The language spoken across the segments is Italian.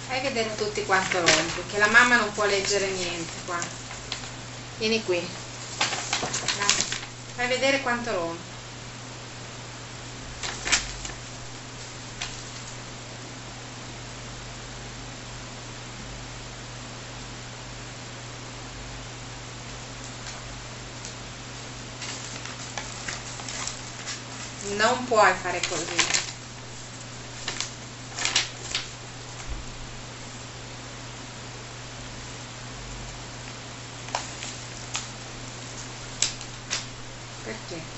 Fai vedere tutti quanto rompi, che la mamma non può leggere niente qua. Vieni qui. Dai. Fai vedere quanto rompi. Non puoi fare così. Perché?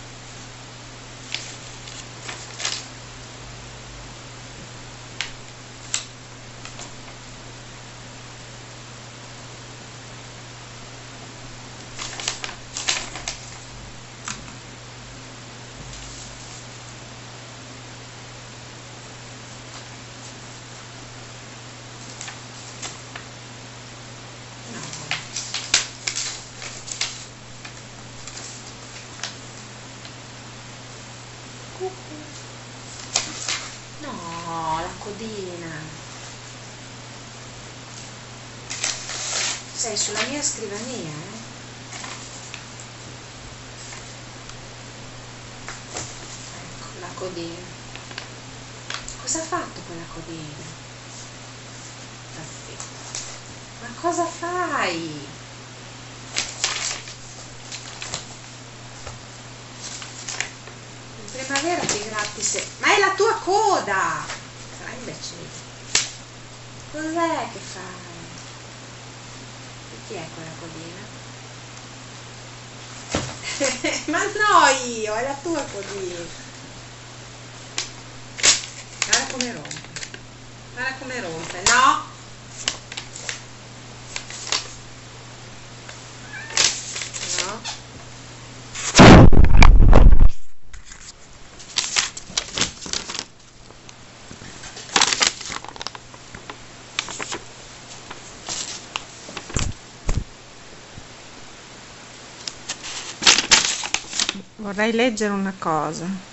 No, la codina. Sei sulla mia scrivania, eh? Ecco, la codina. Cosa ha fatto quella codina? Ma cosa fai? In primavera ti gratti se... Ma è la tua coda! Sarai imbecille. Cos'è che fai? E chi è quella codina? Ma no, io, è la tua codina. Guarda come rompe. Guarda come rompe. No! No. Vorrei leggere una cosa.